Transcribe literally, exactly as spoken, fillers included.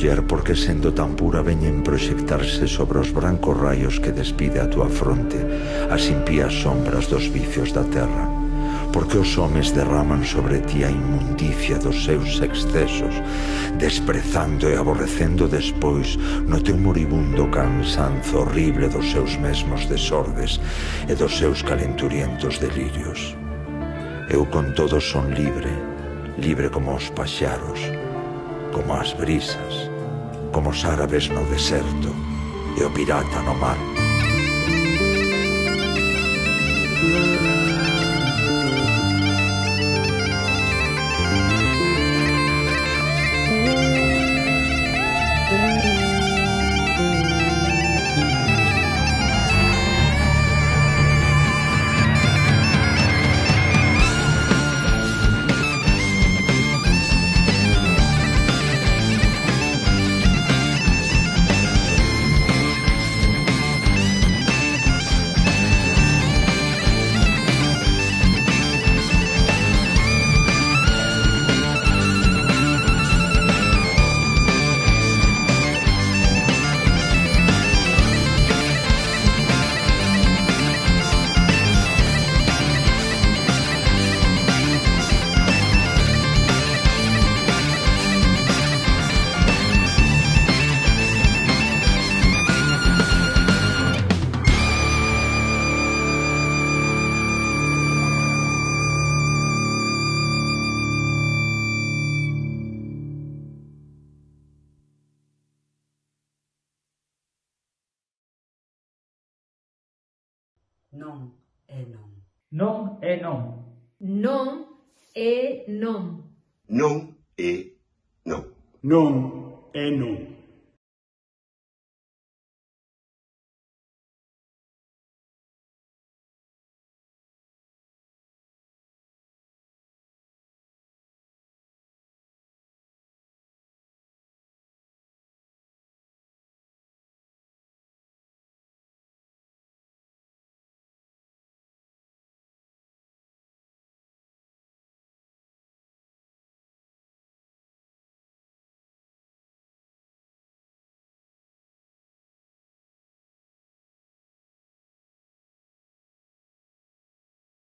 muller, porque sendo tan pura veñen proxectarse sobre os brancos raios que despide a túa fronte as impías sombras dos vicios da terra. Porque os homes derraman sobre ti a inmundicia dos seus excesos, desprezando e aborrecendo despois no teu moribundo cansanzo horrible dos seus mesmos desordes e dos seus calenturientos delirios. Eu con todo son libre, libre como os paxaros, como as brisas, como os árabes no deserto e o pirata no mar. Non é non. Non é non. Non é non. Non é non. Non é non.